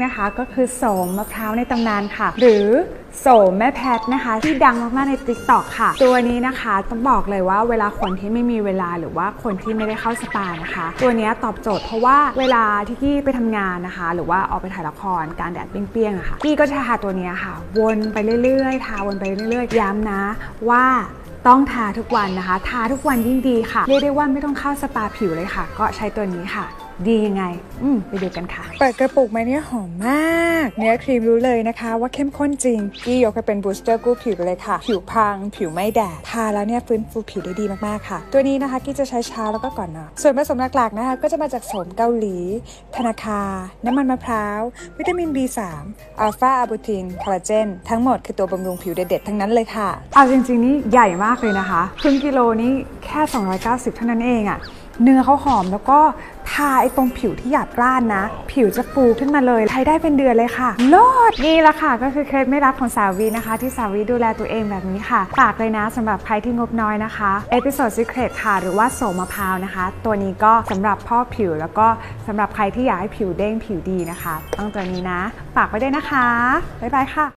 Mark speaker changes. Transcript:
Speaker 1: นะคะก็คือโสมมะพร้าวในตำนานค่ะหรือโสมแม่แพทนะคะที่ดังมากๆใน TikTok ค่ะตัวนี้นะคะต้องบอกเลยว่าเวลาคนที่ไม่มีเวลาหรือว่าคนที่ไม่ได้เข้าสปานะคะตัวนี้ตอบโจทย์เพราะว่าเวลาที่กี้ไปทำงานนะคะหรือว่าออกไปถ่ายละครการแดดเปรี้ยงๆอะค่ะกี้ก็จะทาตัวนี้ค่ะวนไปเรื่อยๆทาวนไปเรื่อยๆย้ำนะว่าต้องทาทุกวันนะคะทาทุกวันยิ่งดีค่ะเรียกได้ว่าไม่ต้องเข้าสปาผิวเลยค่ะก็ใช้ตัวนี้ค่ะดียังไงไปดูกันค่ะเปิดกระปุกมาเนี่ยหอมมากเนื้อครีมรู้เลยนะคะว่าเข้มข้นจริงกี้ยกให้เป็นบูสเตอร์กู้ผิวไปเลยค่ะผิวพังผิวไม่แดดทาแล้วเนี่ยฟื้นฟูผิวได้ดีมากๆค่ะตัวนี้นะคะกี้จะใช้เช้าแล้วก็ก่อนนอนส่วนผสมหลักๆนะคะก็จะมาจากโสมเกาหลีธนาคาน้ำมันมะพร้าววิตามิน B3 อัลฟาอะบูตินคอลลาเจนทั้งหมดคือตัวบำรุงผิวเด็ดๆทั้งนั้นเลยค่ะเอาจริงๆนี่ใหญ่มากเลยนะคะครึ่งกิโลนี่แค่290เท่านั้นเองอะเนื้อเขาหอมแล้วก็ทาตรงผิวที่หยาบกร้านนะผิวจะฟูขึ้นมาเลยใช้ได้เป็นเดือนเลยค่ะโลดนี่ละค่ะก็คือเคล็ดไม่ลับของสาววีนะคะที่สาววีดูแลตัวเองแบบนี้ค่ะฝากเลยนะสำหรับใครที่งบน้อยนะคะเอพิโซดซีเครตค่ะหรือว่าโสมมะพร้าวนะคะตัวนี้ก็สำหรับพ่อผิวแล้วก็สำหรับใครที่อยากให้ผิวเด้งผิวดีนะคะต้องตัวนี้นะฝากไว้ด้วยนะคะบ๊ายบายค่ะ